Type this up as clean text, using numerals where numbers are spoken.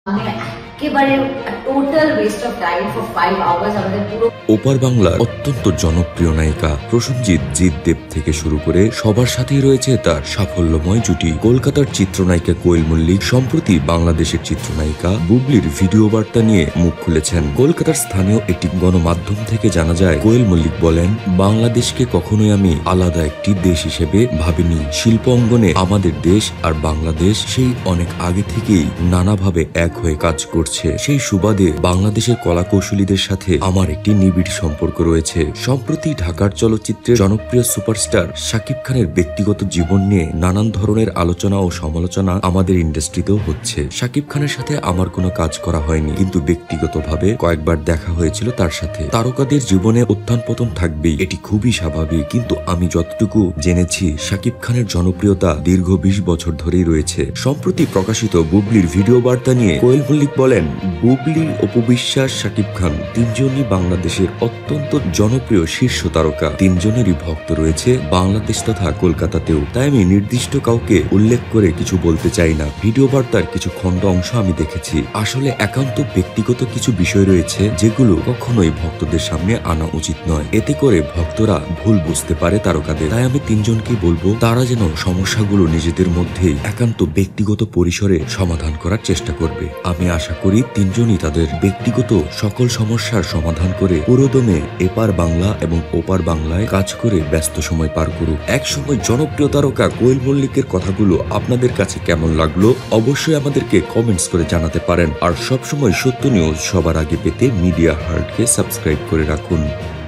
ওপার বাংলার অত্যন্ত জনপ্রিয় নায়িকা প্রসেনজিৎ জিৎ দেব থেকে শুরু করে সবার সাথেই রয়েছে তার সাফল্যময় জুটি। কলকাতার চিত্রনায়িকা কোয়েল মল্লিক সম্প্রতি বাংলাদেশের চিত্রনায়িকা বুবলির ভিডিও বার্তা নিয়ে মুখ খুলেছেন। কলকাতার স্থানীয় একটি গণমাধ্যম থেকে জানা যায়, কোয়েল মল্লিক বলেন, বাংলাদেশকে কখনোই আমি আলাদা একটি দেশ হিসেবে ভাবিনি। শিল্প অঙ্গনে আমাদের দেশ আর বাংলাদেশ সেই অনেক আগে থেকেই নানাভাবে এক হয়ে কাজ করছে। সেই সুবাদে বাংলাদেশের কলাকৌশলীদের সাথে আমার একটি নিবিড় সম্পর্ক রয়েছে। সম্প্রতি ঢাকার চলচ্চিত্রের জনপ্রিয় সুপারস্টার শাকিব খানের ব্যক্তিগত জীবন নিয়ে নানান ধরনের আলোচনা ও সমালোচনা আমাদের ইন্ডাস্ট্রিতেও হচ্ছে। শাকিব খানের সাথে আমার কোনো কাজ করা হয়নি, কিন্তু ব্যক্তিগতভাবে কয়েকবার দেখা হয়েছিল তার সাথে। তারকাদের জীবনে উত্থান পতন থাকবেই, এটি খুবই স্বাভাবিক, কিন্তু আমি যতটুকু জেনেছি শাকিব খানের জনপ্রিয়তা দীর্ঘ 20 বছর ধরেই রয়েছে। সম্প্রতি প্রকাশিত বুবলির ভিডিও বার্তা নিয়ে কোয়েল মল্লিক বলেন, বুবলি, অপু বিশ্বাস, শাকিব খান তিনজনই বাংলাদেশের অত্যন্ত জনপ্রিয় শীর্ষ তারকা। তিনজনেরই ভক্ত রয়েছে বাংলাদেশ তথা কলকাতাতেও, তাই আমি নির্দিষ্ট কাউকে উল্লেখ করে কিছু বলতে চাই না। ভিডিও বার্তার কিছু খণ্ড অংশ আমি দেখেছি। আসলে একান্ত ব্যক্তিগত কিছু বিষয় রয়েছে যেগুলো কখনোই ভক্তদের সামনে আনা উচিত নয়, এতে করে ভক্তরা ভুল বুঝতে পারে তারকাদের। তাই আমি তিনজনকে বলবো তারা যেন সমস্যাগুলো নিজেদের মধ্যেই একান্ত ব্যক্তিগত পরিসরে সমাধান করার চেষ্টা করবে। আমি আশা করি তিনজনই তাদের ব্যক্তিগত সকল সমস্যার সমাধান করে পুরোদমে এপার বাংলা এবং ওপার বাংলায় কাজ করে ব্যস্ত সময় পার করুক। এক সময় জনপ্রিয় তারকা কোয়েল মল্লিকের কথাগুলো আপনাদের কাছে কেমন লাগলো অবশ্যই আমাদেরকে কমেন্টস করে জানাতে পারেন। আর সবসময় সত্য নিউজ সবার আগে পেতে মিডিয়া হার্টকে সাবস্ক্রাইব করে রাখুন।